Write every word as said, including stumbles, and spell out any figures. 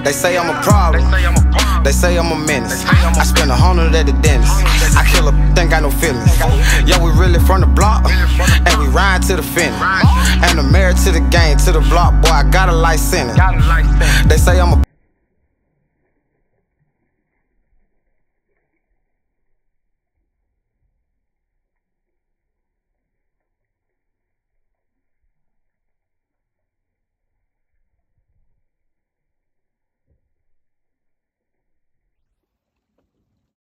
They say I'm a problem. They say I'm a menace. I spend a hundred at the dentist. I kill a ain't got no feelings. Yo, we really from the block, and we ride to the finish. And I'm married to the game, to the block, boy, I got a license. They say I'm a